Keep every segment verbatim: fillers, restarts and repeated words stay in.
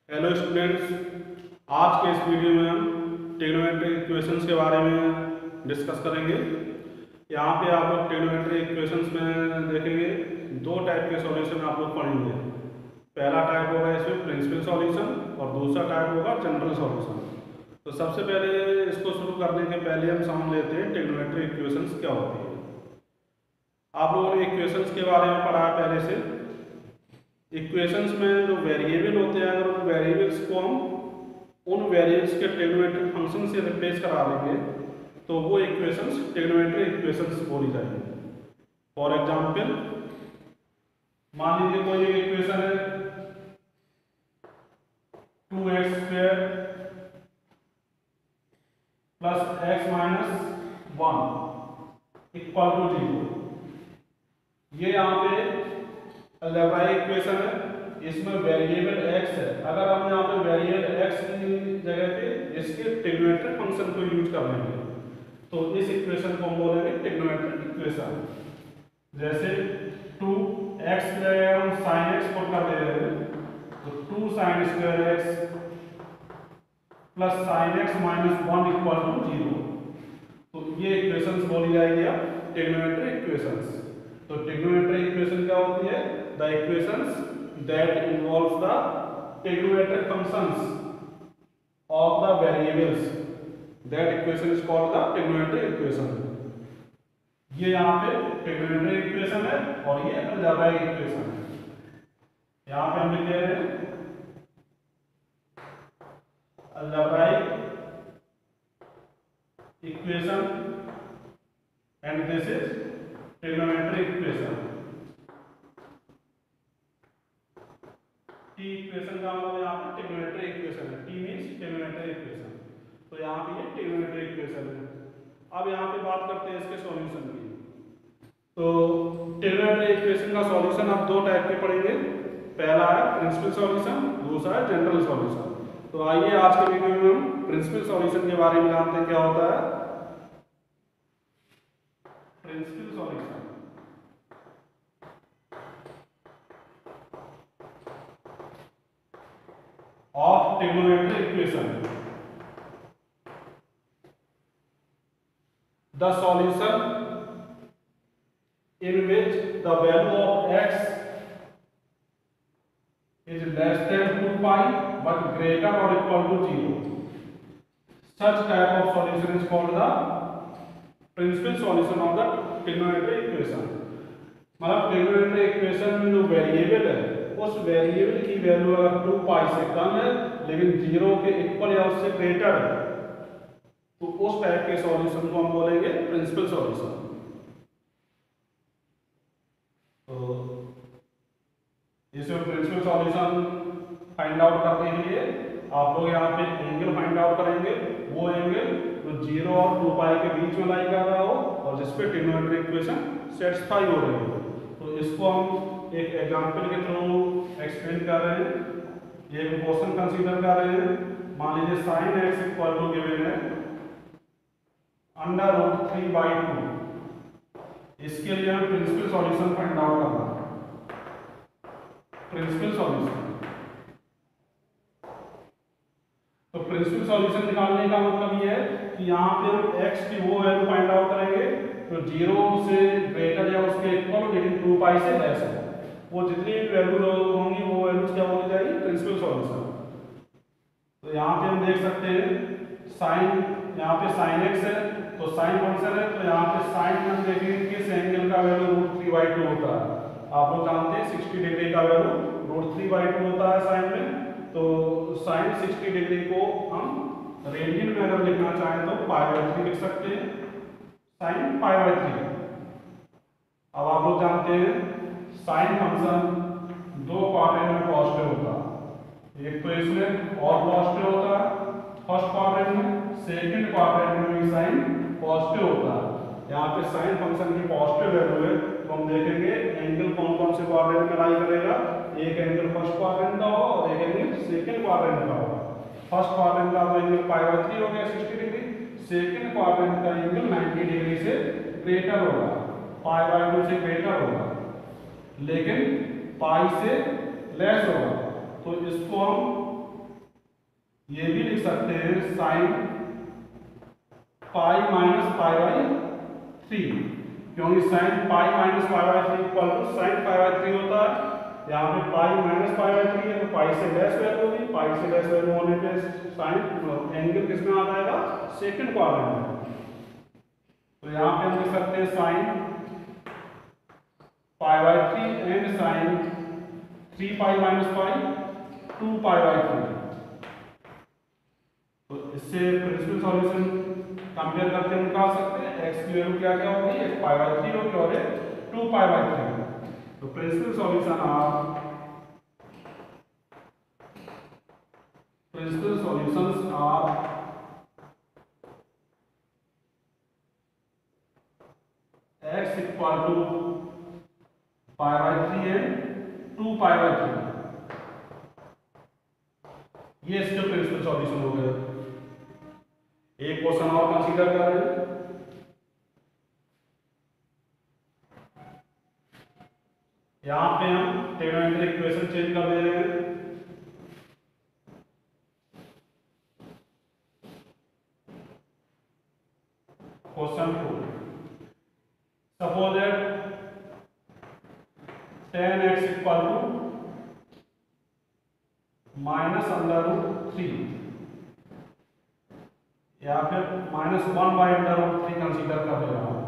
Hello students, आज के इस वीडियो में हम ट्रिग्नोमेट्री इक्वेशंस के बारे में डिस्कस करेंगे। यहाँ पे आप लोग ट्रिग्नोमेट्री इक्वेशंस में देखेंगे दो टाइप के सॉल्यूशन आप लोग पढ़ेंगे। पहला टाइप होगा इसमें प्रिंसिपल सॉल्यूशन और दूसरा टाइप होगा जनरल सॉल्यूशन। तो सबसे पहले इसको शुरू करने के पहले हम समझ लेते हैं ट्रिग्नोमेट्री इक्वेशंस क्या होती है। आप लोगों ने इक्वेशंस के बारे में पढ़ा है पहले से। इक्वेशंस में जो वेरिएबल होते हैं, अगर उन वेरिएबल्स को हम उन वेरिएबल्स के ट्रिग्नोमेट्रिक फंक्शन से रिप्लेस करा देंगे तो वो इक्वेशंस ट्रिग्नोमेट्रिक इक्वेशंस बोली जाएंगी। फॉर एग्जांपल, मान लीजिए कोई एक इक्वेशन है two x square plus x minus one equal to zero. ये यहाँ पे अलजेब्राइक इक्वेशन है, इसमें वेरिएबल x है। अगर हम यहाँ पे वेरिएबल x की जगह पे इसके ट्रिग्नोमेट्रिक फंक्शन को यूज कर लेंगे तो इस इक्वेशन को हम बोलेंगे ट्रिग्नोमेट्रिक इक्वेशन। जैसे टू एक्स की जगह हम साइन एक्स पुट कर दे रहे हैं तो two sine square x plus sine x minus one equal to zero. तो ये इक्वेशंस बोली जाएगी अब ट्रिग्नोमेट्रिक इक्वेशंस। तो ट्रिग्नोमेट्रिक इक्वेशन क्या होती है? The equations that involves the trigonometric functions of the variables, that equation is called the trigonometric equation. ये यहाँ पे ट्रिग्नोमेट्रिक इक्वेशन है और ये अलजेब्राइक इक्वेशन है। यहाँ पे हम लिख रहे हैं algebraic equation and this is trigonometric equation. T equation का मतलब यहाँ पे ट्रिग्नोमेट्रिक इक्वेशन है। T means trigonometric equation. तो यहाँ पे ये ट्रिग्नोमेट्रिक इक्वेशन है। अब यहाँ पे बात करते हैं इसके सॉल्यूशन की। तो ट्रिग्नोमेट्रिक इक्वेशन का सॉल्यूशन आप दो टाइप के पढ़ेंगे। पहला है प्रिंसिपल सॉल्यूशन, दूसरा है जनरल सॉल्यूशन। तो आइए आज के वीडियो में हम प्रिंसिपल सॉल्यूशन के बारे में जानते हैं क्या होता है। Principal solution of trigonometric equation, the solution in which the value of x is less than two pi but greater or equal to zero. Such type of solution is called the principal solution of the trigonometric equation. मतलब trigonometric equation में जो variable है उस variable की value अगर to पाई से कम है लेकिन जीरो के इक्वल या उससे ग्रेटर है तो उस टाइप के सॉल्यूशन को हम बोलेंगे प्रिंसिपल सॉल्यूशन। तो इसमें प्रिंसिपल सॉल्यूशन फाइंड आउट करने के लिए आप लोग यहाँ पे एंगल फाइंड आउट करेंगे। वो एंगल जो जीरो और टू पाई के बीच में लाई कर रहा हो और जिसपे ट्रिग्नोमेट्रिक इक्वेशन सेटिस्फाई हो रही हो। तो इसको हम एक एग्जांपल के थ्रू एक्सप्लेन कर रहे हैं। ये एक क्वेश्चन कंसीडर कर रहे हैं। मान लीजिए sine x equal to given है under root three by two. इसके लिए हम प्रिंसिपल सॉल्यूशन फाइंड आउट करना है। प्रिंसिपल सॉल्यूशन तो प्रिंसिपल सॉल्यूशन निकालने का मतलब ये है कि यहाँ पे हम एक्स की वो वैल्यू फाइंड आउट करेंगे तो जीरो से ग्रेटर या उसके इक्वल लेकिन टू पाई से लेस है। वो जितनी भी वैल्यू होंगी वो वैल्यूज क्या बोली जाएगी? Principal solution. तो यहाँ पे हम देख सकते हैं साइन, यहाँ पे साइन एक्स है तो साइन फंक्शन है तो यहाँ पे साइन में हम देखेंगे किस एंगल का value root three by two होता है। आप लोग जानते हैं सिक्सटी डिग्री का value root three by two होता है साइन में। तो साइन सिक्सटी डिग्री को हम रेडियन में अगर लिखना चाहें तो पाई बाई थ्री लिख सकते हैं, साइन पाई बाई थ्री। अब आप लोग जानते हैं साइन फंक्शन दो क्वाड्रेंट में पॉजिटिव होता है। एक तो इसमें और पॉजिटिव होता है फर्स्ट क्वाड्रेंट में, सेकंड क्वाड्रेंट में भी साइन पॉजिटिव होता है। यहाँ पे साइन फंक्शन की पॉजिटिव वैल्यू है तो हम देखेंगे एंगल कौन कौन से क्वाड्रेंट में लाई करेगा। एक एंगल फर्स्ट क्वाड्रेंट का होगा और एक एंगल सेकंड क्वाड्रेंट का होगा। फर्स्ट क्वाड्रेंट का तो एंगल पाई बाई थ्री हो गया सिक्सटी डिग्री, सेकंड क्वाड्रेंट का एंगल नाइंटी डिग्री से ग्रेटर होगा, पाई बाई टू से ग्रेटर होगा लेकिन पाई से लेस होगा। तो इसको हम ये भी लिख सकते हैं sine pi minus pi by three, क्योंकि sine pi minus pi by three equal to sine pi by three होता है। यहाँ पे pi minus pi by three है तो पाई से लेस वैल्यू होगी, पाई से लेस वैल्यू होने पे साइन एंगल किस में आ जाएगा, सेकंड क्वाड्रेंट में। तो यहाँ पे हम लिख सकते हैं sine pi by three and sine three pi minus pi two pi by three. तो इससे प्रिंसिपल सॉल्यूशन कंपेयर करके हम निकाल सकते हैं एक्स की वैल्यू क्या क्या होगी, एक पाई बाई थ्री होगी और एक टू पाई बाई थ्री। तो principal solution are principal solutions are x equal to pi by three and two pi by three. ये इसके प्रिंसिपल सॉल्यूशन हो गए। एक क्वेश्चन और कंसीडर कर रहे हैं। यहां पे हम ट्रिग्नोमेट्रिक इक्वेशन चेंज कर दे रहे हैं। Question two, suppose that tan x equal to minus under root three, या फिर minus one by under root three consider कर ले रहा हूं।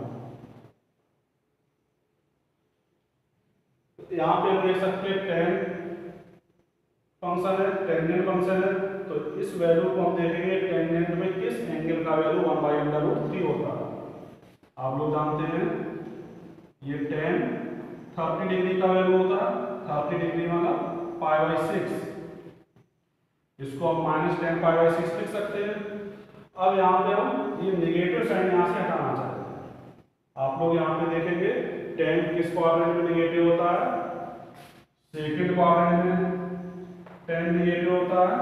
यहाँ पे हम देख सकते हैं टेन फंक्शन है, टेंजेंट फंक्शन है, तो इस वैल्यू को हम देखेंगे टेंजेंट में किस एंगल का value one by under root three होता है। आप लोग जानते हैं ये टेन थर्टी डिग्री का वैल्यू होता है, थर्टी डिग्री मतलब पाई बाई सिक्स, इसको हम minus tan pi by six लिख सकते हैं। अब यहाँ पे हम ये निगेटिव साइन यहाँ से हटाना चाहते हैं। आप लोग यहाँ पे देखेंगे टेन किस क्वाड्रेंट में निगेटिव होता है, सेकंड क्वाड्रेंट में टेन निगेटिव होता है,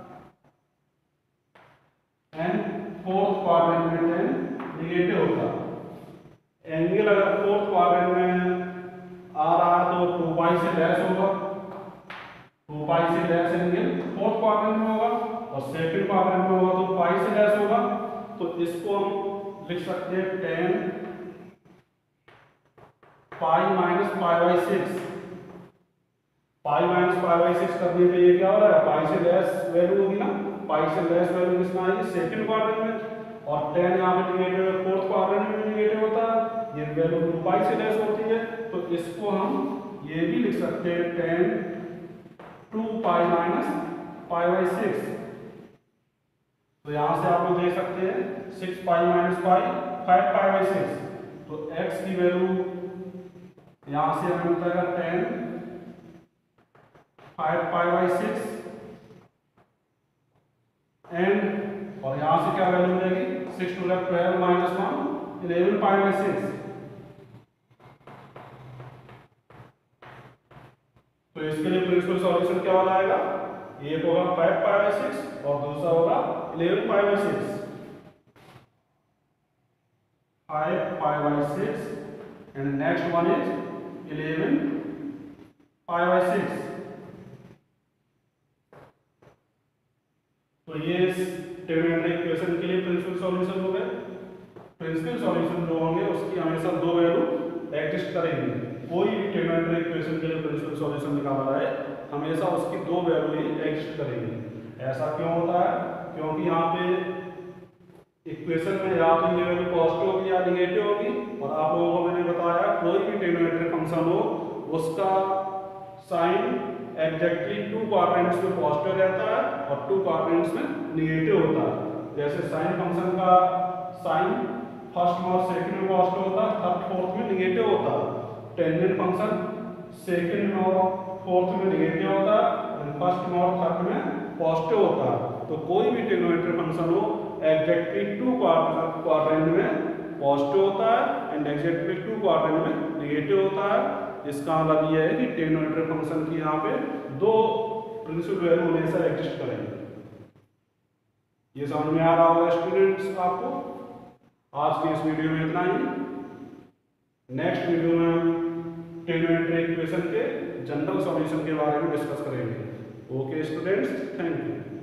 एंड फोर्थ क्वाड्रेंट में टेन निगेटिव होता है। एंगल अगर फोर्थ क्वाड्रेंट में आ रहा है तो टू पाई से लेस होगा, टू पाई से लेस एंगल फोर्थ क्वाड्रेंट में होगा, और सेकंड क्वाड्रेंट में होगा तो पाई से लेस होगा। तो इसको हम लिख सकते हैं tan pi minus pi by six. Pi minus pi by six करने पे ये क्या हो रहा है, पाई से लेस वैल्यू होगी ना, पाई से लेस वैल्यू किसमें आएगी, सेकंड क्वाड्रेंट में, और टेन यहाँ पे निगेटिव है, फोर्थ क्वाड्रेंट में निगेटिव होता है, ये वैल्यू टू पाई से लेस होती है। तो इसको हम ये भी लिख सकते हैं tan two pi minus pi by six. तो यहां से आप लोग देख सकते हैं six pi minus pi five pi by six. तो x की वैल्यू यहां से हमें मिलता है tan five pi by six and, और यहां से क्या वैल्यू मिलेगी, six two left twelve minus one eleven pi by six. तो इसके लिए प्रिंसिपल सॉल्यूशन क्या हो जाएगा, एक होगा फाइव पाई बाई सिक्स और दूसरा होगा eleven pi by six. Five pi by six and next one is eleven pi by six. तो ये ट्रिग्नोमेट्रिक इक्वेशन के लिए प्रिंसिपल सॉल्यूशन हो गए। प्रिंसिपल सॉल्यूशन जो होंगे उसकी हमेशा दो वैल्यू एग्जिस्ट करेंगे। कोई भी ट्रिग्नोमेट्रिक इक्वेशन के लिए प्रिंसिपल सॉल्यूशन निकाला जाए हमेशा उसकी दो वैल्यू ही एग्जिस्ट करेंगे। ऐसा क्यों होता है, क्योंकि यहाँ पे इक्वेशन में या तो ये वैल्यू पॉजिटिव होगी या निगेटिव होगी, और आप लोगों को मैंने बताया कोई भी ट्रिग्नोमेट्रिक फंक्शन हो उसका साइन एग्जैक्टली टू क्वाड्रेंट्स में पॉजिटिव रहता है और टू क्वाड्रेंट्स में निगेटिव होता है। जैसे साइन फंक्शन का साइन फर्स्ट में और सेकंड में पॉजिटिव होता है, थर्ड फोर्थ में निगेटिव होता है। टेंजेंट फंक्शन सेकंड में और फोर्थ में निगेटिव होता है, फर्स्ट में और थर्ड में पॉजिटिव होता है। तो कोई भी ट्रिग्नोमेट्रिक फंक्शन हो एग्जैक्टली टू क्वाड्रेंट में पॉजिटिव होता है एंड एग्जैक्टली टू क्वाड्रेंट में निगेटिव होता है। इसका मतलब यह है कि ट्रिग्नोमेट्रिक फंक्शन की यहाँ पे दो प्रिंसिपल वैल्यू हमेशा एग्जिस्ट करेंगे। ये समझ में आ रहा होगा स्टूडेंट्स आपको। आज की इस वीडियो में इतना ही। नेक्स्ट वीडियो में हम ट्रिग्नोमेट्रिक इक्वेशन के जनरल सॉल्यूशन के बारे में डिस्कस करेंगे। Okay students, thank you.